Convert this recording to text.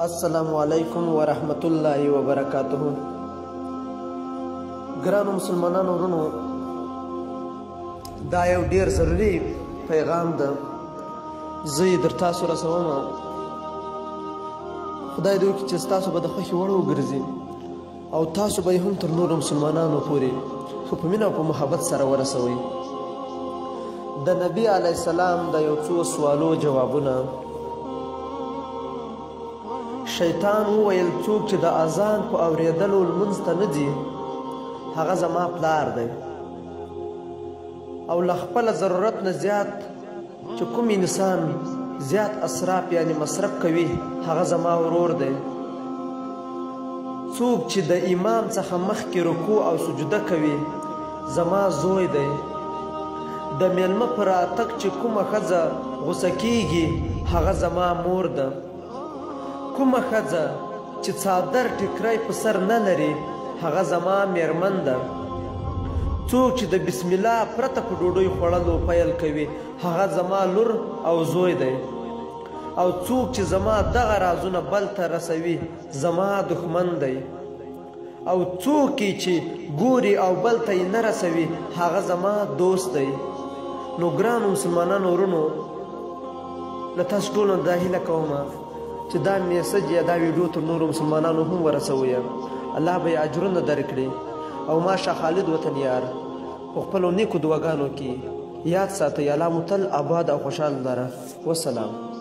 السلام علیکم ورحمت الله وبرکاته. ګرانو مسلمانانو ورونو، دا یو ډیر ضروري پیغام ده، زه یې در تاسو رسوم. خدای دې وکړي چې ستاسو به د خوښې وړ وګرځي او تاسو به یې هم تر نورو مسلمانانو پورې ښه په مینه او په محبت سره ورسوئ. د نبي علیه السلام د یو څو سوالو جوابونه. شیطان وویل څوک چې د اذان په اورېدلو لمونځ ته نه ځي هغه زما پلار دی، او له خپله ضرورت نه زیات چې کوم انسان زیات اسراف یعنی مصرف کوي هغه زما ورور دی. څوک چې د امام څخه مخکې رکوع او سجده کوي زما زوی دی. د میلمه په راتګ چې کومه ښځه غوسه کیږي هغه زما مور ده. کومه ښځه چې څادر ټیکری په سر نه لري هغه زما میرمن ده. څوک چې د بسم الله پرته په ډوډۍ خوړلو پیل کوي هغه زما لور او زوی دی. او څوک چې زما دغه رازونه بل ته رسوي زما دښمن دی. او څوک چې ګوري او بل ته یې نه رسوي هغه زما دوست دی. نو ګرانو مسلمانانو ورونو، له تاسو ټولو دا هیله کوم چې دا میسج یا دا ویډیو تر نورو مسلمانانو هم ورسوئ. الله به یې اجرونه درکړي. او ما شاه خالد وطن یار په خپلو نیکو دعاګانو کې یاد ساتئ. الله مو تل آباد او خوشحال لره. والسلام.